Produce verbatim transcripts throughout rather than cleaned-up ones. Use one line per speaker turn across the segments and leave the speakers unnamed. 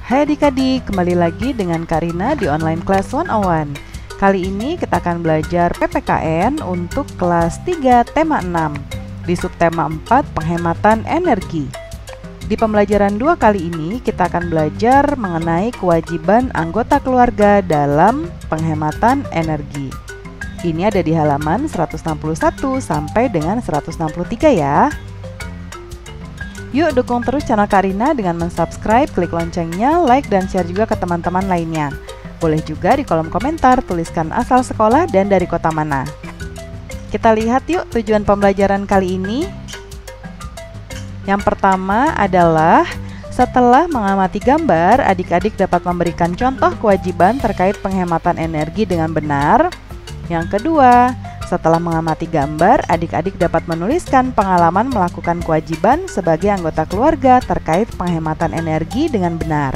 Hai adik-adik, kembali lagi dengan Karina di Online Class seratus satu. Kali ini kita akan belajar P P K N untuk kelas tiga tema enam di subtema empat penghematan energi. Di pembelajaran dua kali ini kita akan belajar mengenai kewajiban anggota keluarga dalam penghematan energi. Ini ada di halaman seratus enam puluh satu sampai dengan seratus enam puluh tiga ya. Yuk dukung terus channel Karina dengan mensubscribe, klik loncengnya, like, dan share juga ke teman-teman lainnya. Boleh juga di kolom komentar tuliskan asal sekolah dan dari kota mana. Kita lihat yuk tujuan pembelajaran kali ini. Yang pertama adalah setelah mengamati gambar, adik-adik dapat memberikan contoh kewajiban terkait penghematan energi dengan benar. Yang kedua, setelah mengamati gambar, adik-adik dapat menuliskan pengalaman melakukan kewajiban sebagai anggota keluarga terkait penghematan energi dengan benar.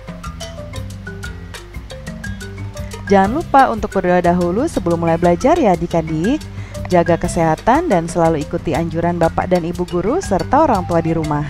Jangan lupa untuk berdoa dahulu sebelum mulai belajar ya adik-adik. Jaga kesehatan dan selalu ikuti anjuran Bapak dan Ibu guru serta orang tua di rumah.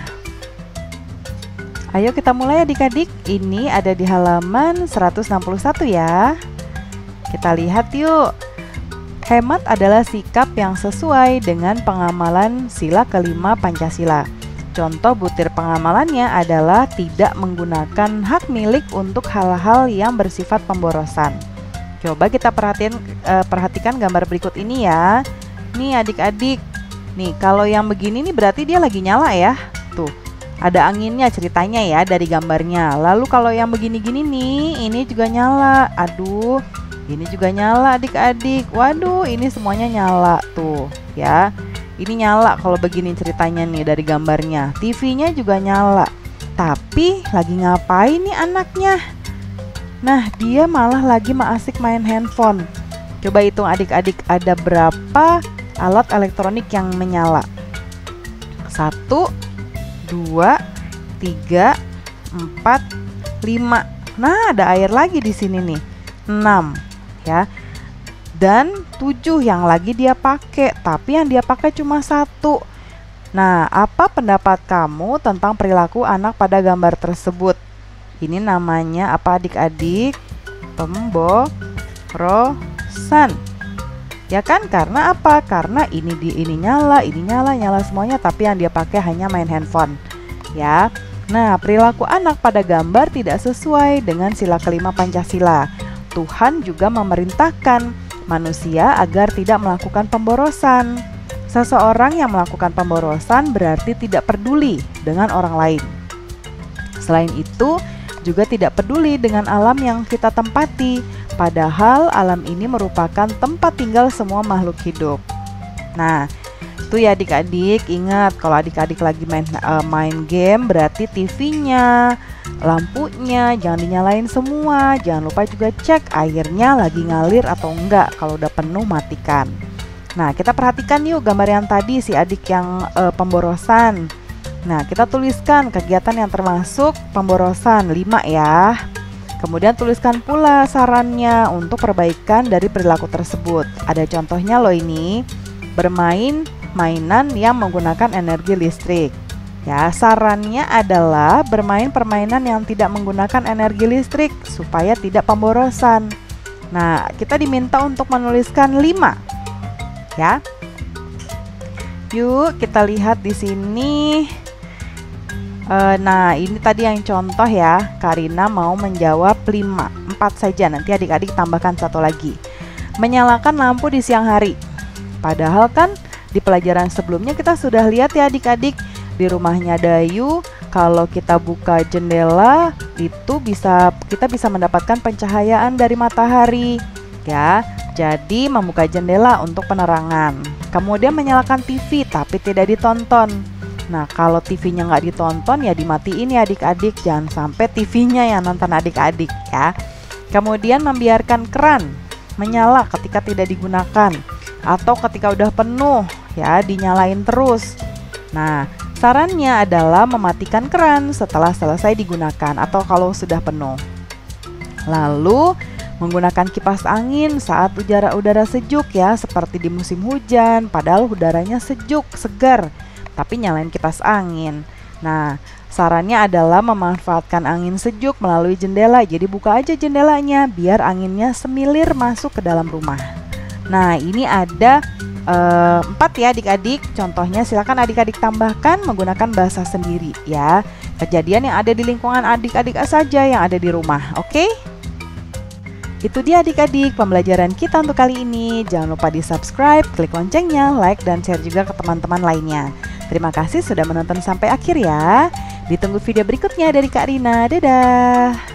Ayo kita mulai adik-adik. Ini ada di halaman seratus enam puluh satu ya. Kita lihat yuk. Hemat adalah sikap yang sesuai dengan pengamalan sila kelima Pancasila. Contoh butir pengamalannya adalah tidak menggunakan hak milik untuk hal-hal yang bersifat pemborosan. Coba kita perhatiin, eh, perhatikan gambar berikut ini ya. Nih adik-adik, nih kalau yang begini nih berarti dia lagi nyala ya. Tuh, ada anginnya ceritanya ya dari gambarnya. Lalu kalau yang begini-gini nih, ini juga nyala. Aduh, ini juga nyala adik-adik. Waduh, ini semuanya nyala tuh ya. Ini nyala kalau begini ceritanya nih dari gambarnya. T V-nya juga nyala. Tapi lagi ngapain nih anaknya? Nah, dia malah lagi asik main handphone. Coba hitung adik-adik, ada berapa alat elektronik yang menyala? Satu, dua, tiga, empat, lima. Nah, ada air lagi di sini nih. Enam. Ya, dan tujuh yang lagi dia pakai, tapi yang dia pakai cuma satu. Nah, apa pendapat kamu tentang perilaku anak pada gambar tersebut? Ini namanya apa adik-adik? Pemborosan. Ya kan? Karena apa? Karena ini di ini nyala, ini nyala, nyala semuanya, tapi yang dia pakai hanya main handphone. Ya. Nah, perilaku anak pada gambar tidak sesuai dengan sila kelima Pancasila. Tuhan juga memerintahkan manusia agar tidak melakukan pemborosan. Seseorang yang melakukan pemborosan berarti tidak peduli dengan orang lain. Selain itu, juga tidak peduli dengan alam yang kita tempati, padahal alam ini merupakan tempat tinggal semua makhluk hidup. Nah, itu ya adik-adik, ingat kalau adik-adik lagi main, uh, main game berarti T V-nya, lampunya jangan dinyalain semua. Jangan lupa juga cek airnya lagi ngalir atau enggak. Kalau udah penuh matikan. Nah, kita perhatikan yuk gambar yang tadi si adik yang e, pemborosan. Nah, kita tuliskan kegiatan yang termasuk pemborosan lima ya. Kemudian tuliskan pula sarannya untuk perbaikan dari perilaku tersebut. Ada contohnya loh ini. Bermain mainan yang menggunakan energi listrik. Ya, sarannya adalah bermain permainan yang tidak menggunakan energi listrik supaya tidak pemborosan. Nah, kita diminta untuk menuliskan lima. Ya. Yuk, kita lihat di sini. E, nah, ini tadi yang contoh ya. Karina mau menjawab lima. empat saja, nanti adik-adik tambahkan satu lagi. Menyalakan lampu di siang hari. Padahal kan di pelajaran sebelumnya kita sudah lihat ya adik-adik. Di rumahnya Dayu, kalau kita buka jendela itu bisa kita bisa mendapatkan pencahayaan dari matahari ya. Jadi membuka jendela untuk penerangan. Kemudian menyalakan T V tapi tidak ditonton. Nah, kalau T V-nya nggak ditonton ya dimatiin ya adik-adik. Jangan sampai T V-nya yang nonton adik-adik ya. Kemudian membiarkan keran menyala ketika tidak digunakan atau ketika udah penuh ya dinyalain terus. Nah, sarannya adalah mematikan keran setelah selesai digunakan atau kalau sudah penuh. Lalu menggunakan kipas angin saat udara-udara sejuk ya, seperti di musim hujan, padahal udaranya sejuk, segar, tapi nyalain kipas angin. Nah, Sarannya adalah memanfaatkan angin sejuk melalui jendela. Jadi buka aja jendelanya biar anginnya semilir masuk ke dalam rumah. Nah, ini ada uh, empat ya adik-adik. Contohnya silakan adik-adik tambahkan menggunakan bahasa sendiri ya. Kejadian yang ada di lingkungan adik-adik saja yang ada di rumah. Oke? Itu dia adik-adik pembelajaran kita untuk kali ini. Jangan lupa di subscribe, klik loncengnya, like, dan share juga ke teman-teman lainnya. Terima kasih sudah menonton sampai akhir ya. Ditunggu video berikutnya dari Kak Rina. Dadah!